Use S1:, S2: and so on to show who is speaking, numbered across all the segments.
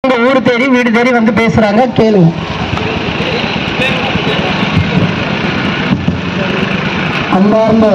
S1: ஊர் தேடி வீடு தேடி வந்து பேசுறாங்க, கேளுங்க. அன்பார்ந்த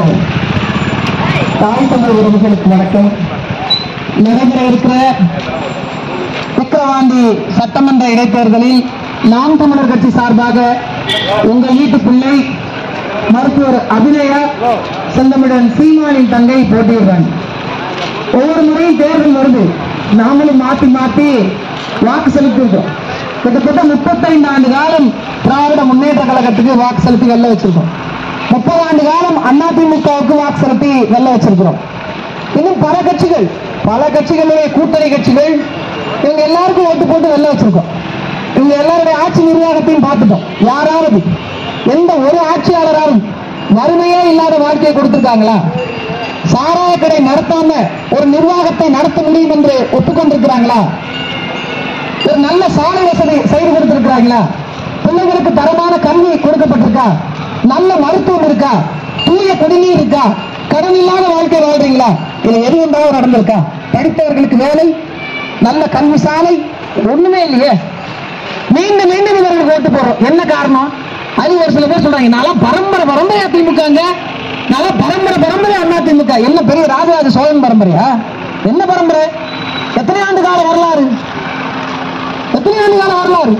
S1: தாய் தமிழ் உறவுகளுக்கு வணக்கம். நடைபெற இருக்கிற விக்கிரவாண்டி சட்டமன்ற இடைத்தேர்தலில் நாம் தமிழர் கட்சி சார்பாக உங்கள் வீட்டு பிள்ளை மருத்துவர் அபிநயா செந்தமிழன் சீமானின் தங்கை போட்டியிடுறாங்க. ஒவ்வொரு முறையும் தேர்தல் வருது, நாமளும் மாற்றி மாற்றி வாக்கு செலுத்திருக்கோம். கிட்டத்தட்ட 35 ஆண்டு காலம் திராவிட முன்னேற்ற கழகத்துக்கு வாக்கு செலுத்தி வெல்ல வச்சிருக்கோம். 30 ஆண்டு காலம் அதிமுகவுக்கு வாக்கு செலுத்தி வெல்ல வச்சிருக்கிறோம். இன்னும் பல கட்சிகளுடைய கூட்டணி கட்சிகள் இவங்க எல்லாருக்கும் ஓட்டு போட்டு வெல்ல வச்சிருக்கோம். இவங்க எல்லாருடைய ஆட்சி நிர்வாகத்தையும் பார்த்துட்டோம். யாராவது எந்த ஒரு ஆட்சியாளராலும் வறுமையே இல்லாத வாழ்க்கையை கொடுத்திருக்காங்களா? சாராய கடை நடத்தாம ஒரு நிர்வாகத்தை நடத்த முடியும் என்று ஒப்புக்கொண்டிருக்கிறாங்களா? ஒரு நல்ல சாலை வசதி செய்து கொடுத்திருக்கிறாங்களா? பிள்ளைகளுக்கு தரமான கல்வி கொடுக்கப்பட்டிருக்கா? நல்ல மருத்துவம் இருக்கா? தூய குடிநீர் இருக்கா? கடன் இல்லாத வாழ்க்கை வாழ்றீங்களா? இது எது ஒன்றாவது நடந்திருக்கா? படித்தவர்களுக்கு வேலை, நல்ல கல்வி சாலை, ஒண்ணுமே இல்லையே. மீண்டும் மீண்டும் இவர்களுக்கு ஓட்டு போடுறோம். என்ன காரணம்? அது ஒரு சில பேர் சொல்றாங்க, நல்லா பரம்பரை அதிமுக, நல்லா பரம்பரை அதிமுக. என்ன பெரிய ராஜராஜ சோழன் பரம்பரையா? என்ன பரம்பரை? எத்தனை ஆண்டு கால வரலாறு? 50 ஆண்டு காலம்,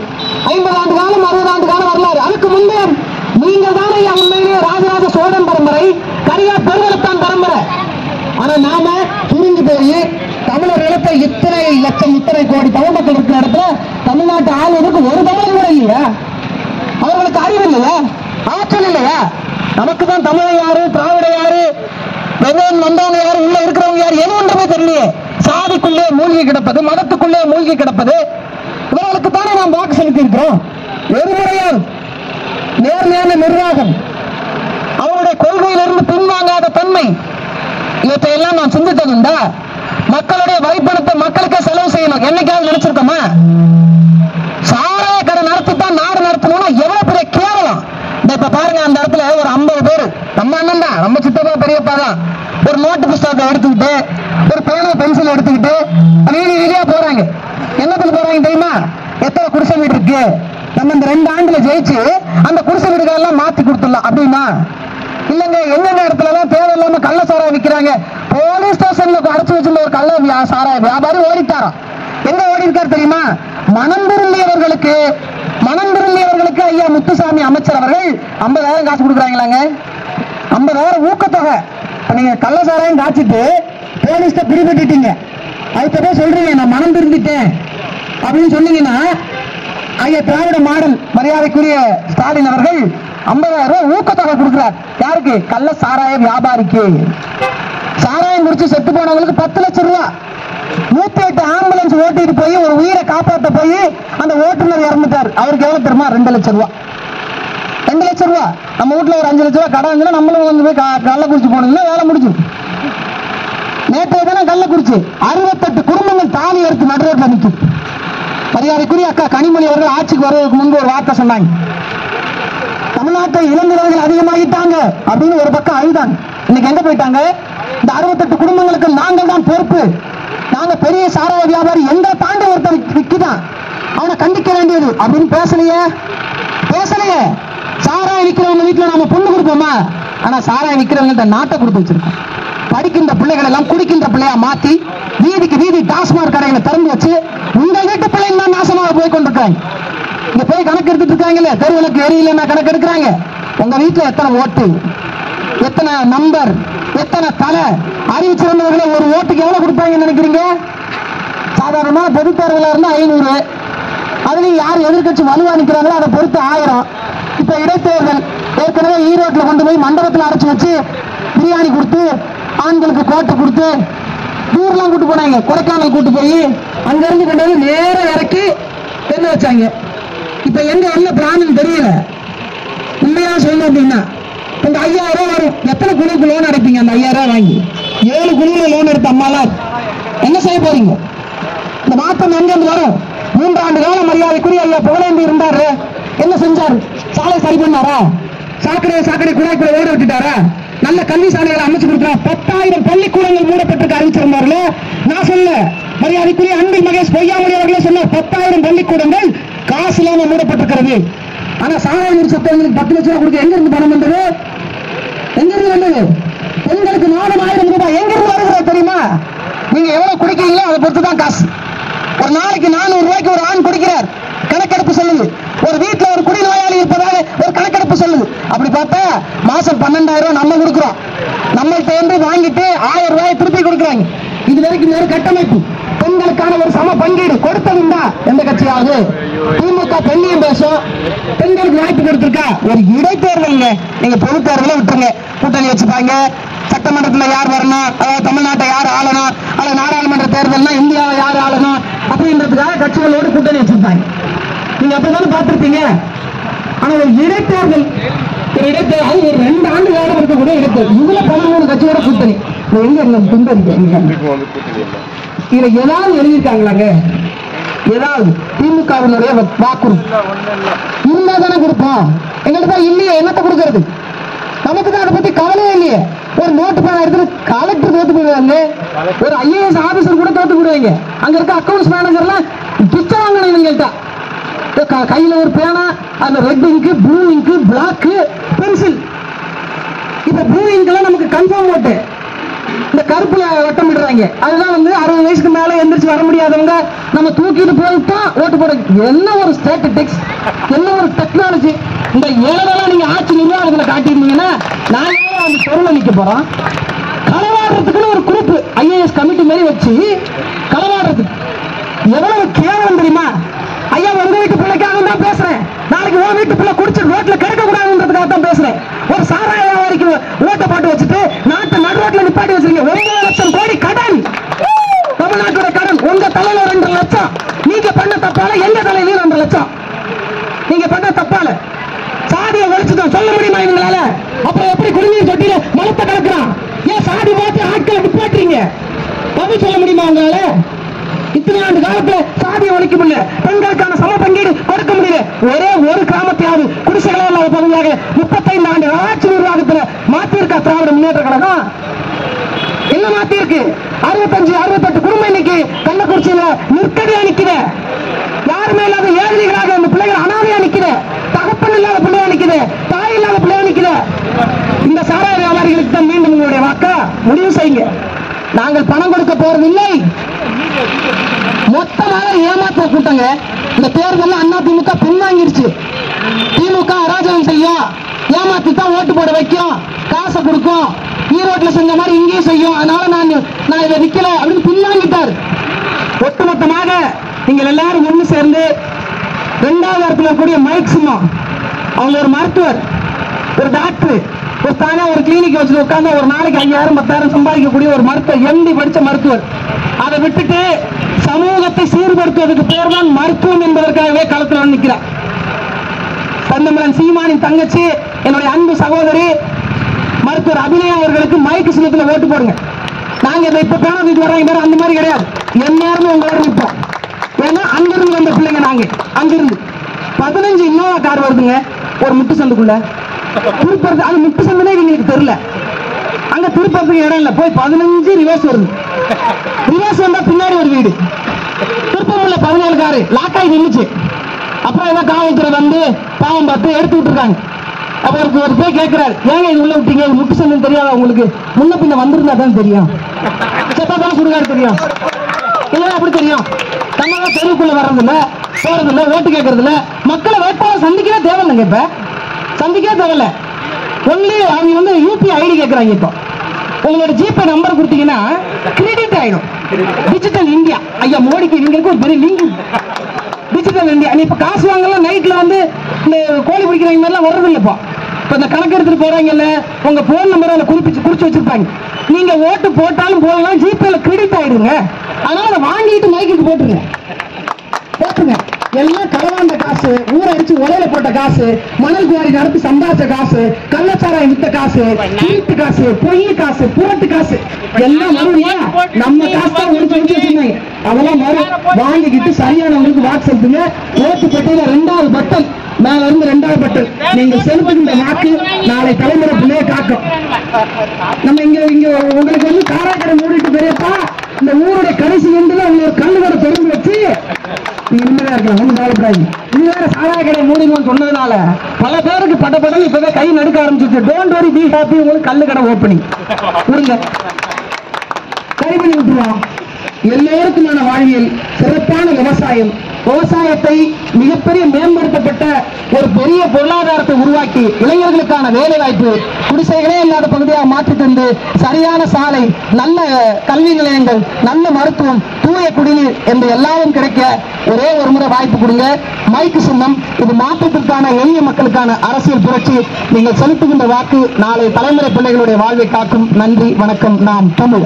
S1: 60 ஆண்டு காலம் வரலாறு. அதுக்கு முன்னே நீங்கள் தானே உண்மையிலேயே ராஜராஜ சோழன் பரம்பரை, கரியா பெருவளத்தான் பரம்பரை. ஆனா நாம புரிஞ்சு போய் தமிழர் நிலத்தை இத்தனை லட்சம் இத்தனை கோடி தமிழ் மக்கள் இருக்கிற இடத்துல தமிழ்நாட்டு ஆளுநருக்கு ஒரு தமிழ் கூட இல்லையா? அவர்களுக்கு அறிவு இல்லையா? ஆற்றல் இல்லையா? நமக்கு தான் தமிழை யாரு, திராவிட யாரு, வெவ்வேறு வந்தவங்க யாரு, உள்ள இருக்கிறவங்க யாரு, எது ஒன்றுமே தெரியலையே. சாதிக்குள்ளே மூழ்கி கிடப்பது, மதத்துக்குள்ளே மூழ்கி கிடப்பது. இவர்களுக்கு தானே நாம் வாக்கு செலுத்தி இருக்கிறோம். ஒரு முறையால் நேர்மையான நிர்வாகம், அவருடைய கொள்கையிலிருந்து பின்வாங்காத தன்மை, இவற்றையெல்லாம் நான் சிந்தித்ததுண்டா? மக்களுடைய வரிப்பணத்தை மக்களுக்கே செலவு செய்யணும் என்னைக்காவது நினைச்சிருக்கோமா? சாராய கடை நடத்தித்தான் நாடு நடத்தணும்னா எவ்வளவு பெரிய கேவலம். இப்ப பாருங்க, அந்த இடத்துல ஒரு 50 பேர், நம்ம அண்ணன் தான், நம்ம சித்தப்பா பெரியப்பா தான், ஒரு நோட்டு புஸ்தகத்தை எடுத்துக்கிட்டு, ஒரு பேனா பென்சில் எடுத்துக்கிட்டு வீதியா போறாங்க. என்னத்துல போறாங்க தெரியுமா? எத்தனை குடிசை வீடு இருக்கு, நம்ம இந்த 2 ஆண்டுல ஜெயிச்சு அந்த குடிசை வீடுகள் எல்லாம் மாத்தி கொடுத்துடலாம் அப்படின்னா? இல்லங்க, எந்தெந்த இடத்துல எல்லாம் தேவையில்லாம கள்ள சாராயம் விற்கிறாங்க, போலீஸ் ஸ்டேஷன்ல அடைச்சு வச்சிருந்த ஒரு கள்ள சாராய வியாபாரி ஓடிட்டாராம். எங்க ஓடி இருக்காரு தெரியுமா? மனம் திரும்பியவர்களுக்கு ஐயா முத்துசாமி அமைச்சர் அவர்கள் 50,000 காசு கொடுக்குறாங்களாங்க. 50,000 ஊக்கத்தொகை. நீங்க கள்ள சாராயம் காய்ச்சிட்டு போலீஸ்ட பிடிபட்டுட்டீங்க, அதுக்கு போய் சொல்றீங்க நான் மனம் திரும்பிட்டேன் அப்படின்னு சொன்னீங்கன்னா, ஐயா திராவிட மாடல் மரியாதைக்குரிய ஸ்டாலின் அவர்கள் 50,000 ரூபாய் ஊக்கத்தொகை கொடுக்கிறார். யாருக்கு? கள்ள சாராய வியாபாரிக்கு. சாராயம் குடிச்சு செத்து போனவங்களுக்கு 10 லட்சம் ரூபாய். 108 ஆம்புலன்ஸ் ஓட்டிட்டு போய் ஒரு உயிரை காப்பாற்ற போய் அந்த ஓட்டுநர் இறந்துட்டார். அவருக்கு எவ்வளவு தெரியுமா? 2 லட்சம் ரூபாய். 2 லட்சம் ரூபாய். நம்ம வீட்டுல ஒரு 5 லட்சம் ரூபாய் கடன் இருந்தா நம்மளும் வந்து போய் கள்ள குடிச்சு போனீங்கன்னா வேலை முடிச்சு. நேற்றைய தினம் கள்ள குடிச்சு 68 குடும்பங்கள் தாலி எடுத்து நடுரோட்ல நிற்கும். மரியாதைக்குரிய அக்கா கனிமொழி அவர்கள் ஆட்சிக்கு வருவதற்கு முன்பு ஒரு வார்த்தை சொன்னாங்க, தமிழ்நாட்டை இளைஞர்கள் அதிகமாகிட்டாங்க அப்படின்னு ஒரு பக்கம் அழுதாங்க. இன்னைக்கு எங்க போயிட்டாங்க? இந்த 68 குடும்பங்களுக்கு நாங்கள் தான் பொறுப்பு. நாங்க பெரிய சாராய வியாபாரி, எங்க தாண்டி ஒருத்தர் விற்குதான், அவனை கண்டிக்க வேண்டியது அப்படின்னு பேசலையே. சாராயம் விற்கிறவங்க வீட்டுல நாம பொண்ணு கொடுப்போமா? ஆனா சாராயம் விற்கிறவங்க நாட்டை கொடுத்து வச்சிருக்கோம். படிக்கின்ற பிள்ளைகள் எல்லாம் குடிக்கின்ற பிள்ளையா மாத்தி வீதிக்கு வீதி டாஸ்மாக் கடைகளை திறந்து வச்சு உங்க வீட்டு பிள்ளைங்க தான் நாசமாக போய் கொண்டிருக்காங்க. இங்க போய் கணக்கு எடுத்துட்டு இருக்காங்கல்ல, தெருவிளக்கு எரியலன்னா கணக்கு எடுக்கிறாங்க. உங்க வீட்டுல எத்தனை ஓட்டு, எத்தனை நம்பர், எத்தனை தலை, அறிவு சிறந்தவர்களை ஒரு ஓட்டுக்கு எவ்வளவு கொடுப்பாங்கன்னு நினைக்கிறீங்க? சாதாரணமா பொது தேர்தலா இருந்தா 500, அதுலயும் யார் எதிர்கட்சி வலுவா நிக்கிறாங்களோ அதை பொறுத்து 1000. இப்ப இடைத்தேர்தல் ஏற்கனவே ஈரோட்டில் கொண்டு போய் மண்டபத்தில் அடைச்சு வச்சு பிரியாணி கொடுத்து, ஆண்களுக்கு கோட்டை கொடுத்து, டூர்லாம் கூட்டு போனாங்க. கொடைக்கானல் கூட்டு போய் அங்க இருந்து கொண்டு வந்து நேரம் இறக்கி என்ன வச்சாங்க. இப்ப எங்க என்ன பிளான் தெரியல. உண்மையா சொல்லணும் அப்படின்னா இந்த 5000 ரூபாய் வரும். எத்தனை குழுக்கு லோன் அடைப்பீங்க? அந்த 5000 ரூபாய் வாங்கி 7 குழுல லோன் எடுத்த அம்மாலாம் என்ன செய்ய போறீங்க? இந்த மாற்றம் எங்கிருந்து வரும்? 3 ஆண்டு காலம் மரியாதைக்குரிய ஐயா புகழேந்தி இருந்தாரு. என்ன செஞ்சாரு? சாலை சரி பண்ணாரா? சாக்கடை குழாய்க்குள்ள ஓட விட்டுட்டாரா? நல்ல கல்வி சாலைகளை அமைச்சு கொடுக்கிறார். 10,000 பள்ளிக்கூடங்கள் மூடப்பட்டிருக்க அறிவிச்சிருந்தார்கள். நான் சொல்ல மரியாதைக்குரிய அன்பில் மகேஷ் பொய்யாமொழி அவர்களே சொன்ன 10,000 பள்ளிக்கூடங்கள் காசு இல்லாம மூடப்பட்டிருக்கிறது. ஆனா சாராய சட்டங்களுக்கு 10 லட்சம் ரூபாய் கொடுக்க எங்க இருந்து பணம் வந்தது? எங்க இருந்து வந்தது? பெண்களுக்கு 4,000 ரூபாய் எங்க இருந்து வருகிறது தெரியுமா? நீங்க எவ்வளவு குடிக்கிறீங்களோ அதை பொறுத்து தான் காசு. ஒரு நாளைக்கு 400 ரூபாய்க்கு ஒரு ஆண் குடிக்கிறார், கணக்கெடுப்பு சொல்லுது. ஒரு வீட்டுல ஒரு குடி நோயாளி இருப்பதாக ஒரு கணக்கெடுப்பு சொல்லுது. அப்படி பார்த்தா மாசம் 12,000 ரூபாய் நம்ம கொடுக்கிறோம். நம்மள்கிட்ட வந்து வாங்கிட்டு 1000 ரூபாய் திருப்பி கொடுக்குறாங்க. இது வரைக்கும் ஒரு கட்டமைப்பு பெண்களுக்கான ஒரு சம பங்கீடு கொடுத்ததுண்டா எந்த கட்சியாவது? திமுக பெண்ணியம் பேசும், பெண்களுக்கு வாய்ப்பு கொடுத்திருக்கா? ஒரு இடைத்தேர்தல், நீங்க பொது தேர்தலை விட்டுருங்க, கூட்டணி வச்சுப்பாங்க. சட்டமன்றத்தில் யார் வரணும், அதாவது தமிழ்நாட்டை யார் ஆளணும், அல்லது நாடாளுமன்ற தேர்தல்னா இந்தியாவை யார் ஆளணும் அப்படின்றதுக்காக கட்சிகளோடு கூட்டணி வச்சிருப்பாங்க. நீங்க அப்படிதானே பார்த்திருப்பீங்க. ஆனா ஒரு இடைத்தேர்தல், அது ஒரு 2 ஆண்டு காலம் இருக்கக்கூடிய இடைத்தேர்தல், இதுல 13 கட்சியோட கூட்டணி. எங்க இதுல ஏதாவது எழுதியிருக்காங்களாங்க? ஏதாவது திமுகவினுடைய வாக்குறுதி இல்லதானே கொடுப்போம். எங்கள்கிட்ட இல்லையே, என்னத்தை கொடுக்கறது? நமக்கு தான் அதை பத்தி கவலையே இல்லையே. ஒரு நோட்டு பேனா எடுத்து கலெக்டர் தோத்து போடுவாங்க, ஒரு IAS ஆபீசர் கூட தோத்து போடுவாங்க. அங்க இருக்க அக்கௌண்ட்ஸ் மேனேஜர்லாம் பிச்சை வாங்கினவங்கள்ட்ட கையில ஒரு பேனா, அந்த red ink, blue ink, black pencil. இப்ப ப்ளூ இங்க்லாம் நமக்கு கன்ஃபார்ம் ஓட்டு, இந்த கருப்புல வட்டம் விடுறாங்க. அதுதான் வந்து 60 வயசுக்கு மேல எந்திரிச்சு வர முடியாதவங்க நம்ம தூக்கிட்டு போயிட்டோம் ஓட்டு போட. என்ன ஒரு ஸ்டாட்டிஸ்டிக்ஸ், என்ன ஒரு டெக்னாலஜி! இந்த ஏழெல்லாம் நீங்க ஆட்சி நிர்வாகத்துல காட்டியிருந்தீங்கன்னா நான் அந்த பொருளை நிக்க போறோம். களவாடுறதுக்குன்னு ஒரு குரூப் IAS கமிட்டி மாதிரி வச்சு களவாடுறதுக்கு எவ்வளவு கேவலம் தெரியுமா? ஐயா, உங்க வீட்டு பிள்ளைக்காக தான் பேசுறேன். நாளைக்கு உன் வீட்டு பிள்ளை குடிச்சு ரோட்ல கிடைக்க கூடாதுன்றதுக்காக தான் பேசுறேன். ஒரு சாராய வியாபாரிக்கு ஓட்ட போட்டு வச்சுட்டு நாட்டை நடு ரோட்ல நிப்பாட்டி வச்சிருக்கீங்க. 9 லட்சம் கோடி கடன், தமிழ்நாட்டோட கடன். உங்க தலையில 2 லட்சம். நீங்க பண்ண தப்பால எங்க தலையில 2 லட்சம். நீங்க பண்ண தப்பால சாதியை ஒழிச்சுதான் சொல்ல முடியுமா இவங்களால? அப்புறம் எப்படி குடிநீர் தொட்டியில மலத்தை கலக்குறான்? ஏன் சாதி மாத்தி ஆட்களை நிப்பாட்டுறீங்க? பதில் சொல்ல முடியுமா உங்களால? இத்தனை ஆண்டு காலத்துல சாதியை ஒழிக்க முடியல, பெண்களுக்கான சம பங்கீடு கொடுக்க முடியல. ஒரே ஒரு கிராமத்தையாவது குடிசைகளே இல்லாத பகுதியாக 35 ஆண்டு ஆட்சி நிர்வாகத்துல மாத்திருக்கா திராவிட முன்னேற்ற கழகம்? என்ன மாத்திருக்கு? 65-68 குடும்பம் இன்னைக்கு கள்ளக்குறிச்சியில நிற்கதியா நிக்குது. யாருமே இல்லாத ஏழைகளாக அந்த பிள்ளைகள் அனாதையா நிக்குது. தகப்பன் இல்லாத பிள்ளையா நிக்குது, தாய் இல்லாத பிள்ளையா நிக்குது. இந்த சாராய வியாபாரிகளுக்கு தான் மீண்டும் உங்களுடைய வாக்கா முடிவு செய்யுங்க. நாங்கள் பணம் கொடுக்க போறதில்லை. மொத்தமாக ஏமாற்ற கூட்டங்க. இந்த தேர்தல் அதிமுக பின்வாங்கிருச்சு. திமுக அராஜகம் செய்யும், ஏமாத்தி தான் ஓட்டு போட வைக்கும், காசை கொடுக்கும், ஈரோட்ல செஞ்ச மாதிரி இங்கேயும் செய்யும். அதனால நான் இதை விற்கல அப்படின்னு பின்வாங்கிட்டார். ஒட்டுமொத்தமாக நீங்கள் எல்லாரும் ஒண்ணு சேர்ந்து 2வது இடத்துல இருக்கக்கூடிய மைக் சிம்மம், அவங்க ஒரு மருத்துவர், ஒரு டாக்டர், ஒரு தானே ஒரு கிளினிக் வச்சுட்டு உட்கார்ந்து ஒரு நாளைக்கு 5,000-10,000 சம்பாதிக்கக்கூடிய ஒரு மருத்துவர், MD படிச்ச மருத்துவர், அதை விட்டுட்டு சமூகத்தை சீர்படுத்துவதற்கு பேர் தான் மருத்துவம் என்பதற்காகவே களத்தில் நிற்கிறார். செந்தமிழன் சீமானின் தங்கச்சி, என்னுடைய அன்பு சகோதரி மருத்துவர் அபிநயா அவர்களுக்கு மைக்கு சின்னத்தில் ஓட்டு போடுங்க. நாங்க இதை இப்ப பேன தூக்கிட்டு வர்றாங்க பேர் அந்த மாதிரி கிடையாது. எல்லாருமே உங்களோட நிற்போம். ஏன்னா அங்கிருந்து வந்த பிள்ளைங்க நாங்க. அங்கிருந்து 15 இன்னோவா கார் வருதுங்க ஒரு முட்டு சந்துக்குள்ள. திருப்பறது அது முட்டு சந்துனே எங்களுக்கு தெரியல. அங்க திருப்பறதுக்கு இடம் இல்லை. போய் 15 ரிவர்ஸ் வருது. ரிவர்ஸ் வந்தா பின்னாடி ஒரு வீடு. திருப்பூர்ல 17 காரு லாக்காய் நின்றுச்சு. அப்புறம் ஏதோ காவல்துறை வந்து பாவம் பார்த்து எடுத்து விட்டுருக்காங்க. அப்ப ஒரு போய் கேட்கிறாரு, ஏங்க இது உள்ள விட்டீங்க, முட்டு சந்தம் தெரியாதா உங்களுக்கு? முன்ன பின்ன வந்திருந்தா தான் தெரியும், செத்தாதான் சுடுகாடு தெரியும். இதெல்லாம் அப்படி தெரியும். நம்ம தெருவுக்குள்ள வர்றதில்ல, போறதில்ல, ஓட்டு கேட்கறதில்ல. மக்களை வேட்பாளர் சந்திக்கவே தேவையில்லைங்க. இப்ப சந்திக்கவே தேவையில்ல. ஒன்லி அவங்க வந்து UPI ID கேட்கறாங்க. இப்போ உங்களோட ஜிபே நம்பர் கொடுத்தீங்கன்னா கிரெடிட் ஆயிடும். டிஜிட்டல் இந்தியா ஐயா மோடிக்கு இவங்களுக்கு ஒரு பெரிய லிங்க். Digital India. நீ இப்ப காசு வாங்கலாம், நைட்ல வந்து இந்த கோழி பிடிக்கிறவங்க மாதிரிலாம் வர்றது இல்லப்பா. இப்ப இந்த கணக்கு எடுத்துட்டு போறாங்கல்ல, உங்க போன் நம்பர் அதில் குறிச்சு வச்சிருப்பாங்க. நீங்க ஓட்டு போட்டாலும் போடலாம், ஜிபேல கிரெடிட் ஆயிடுங்க. அதனால அதை வாங்கிட்டு மைக்கு போட்டுருங்க. எல்லாம் களவாண்ட காசு, ஊரை அடிச்சு உலையில போட்ட காசு, மணல் குவாரி நடத்தி சம்பாதிச்ச காசு, கள்ளச்சாராயம் வித்த காசு, திருட்டு காசு, பொய் காசு, புரட்டு காசு எல்லாம் மறுபடியும் நம்ம காசு தான் ஒழிச்சு வச்சிருந்தாங்க. அதெல்லாம் வாங்கிக்கிட்டு சரியானவங்களுக்கு வாக்கு செலுத்துங்க. ஓட்டு பெட்டியில 2வது பட்டன் மேல இருந்து 2வது பட்டு நீங்கள் செலுத்துகின்ற வாக்கு நாளை தலைமுறை பிள்ளைய காக்கும். நம்ம இங்க உங்களுக்கு வந்து காராக்கடை மூடிட்டு பெரியப்பா இந்த ஊருடைய கடைசி எண்டுல உங்களுக்கு கல்லுகடை திறந்து வச்சு நீங்க நிம்மதியா இருக்கலாம், ஒன்றும் கவலைப்படாது. இது வேற சாராய கடை மூடினு சொன்னதுனால பல பேருக்கு படப்படம் இப்பவே கை நடுக்க ஆரம்பிச்சிருக்கு. டோன்ட் வரி பி ஹாப்பி, உங்களுக்கு கல்லு கடை ஓப்பனிங் கொடுங்க, கை பண்ணி விட்டுருவோம். எல்லோருக்குமான வாழ்வியல் சிறப்பான விவசாயத்தை மிகப்பெரிய மேம்படுத்தப்பட்ட ஒரு பெரிய பொருளாதாரத்தை உருவாக்கி இளைஞர்களுக்கான வேலை வாய்ப்பு, குடிசைகளே இல்லாத பகுதியாக மாற்றி தந்து சரியான சாலை, நல்ல கல்வி நிலையங்கள், நல்ல மருத்துவம், தூய குடிநீர் என்று எல்லாரும் கிடைக்க ஒரே ஒரு முறை வாய்ப்பு கொடுங்க. மைக்கு சின்னம் இது மாற்றத்திற்கான எளிய மக்களுக்கான அரசியல் புரட்சி. நீங்கள் செலுத்துகின்ற வாக்கு நாளை தலைமுறை பிள்ளைகளுடைய வாழ்வை காக்கும். நன்றி, வணக்கம். நாம் தமிழ்.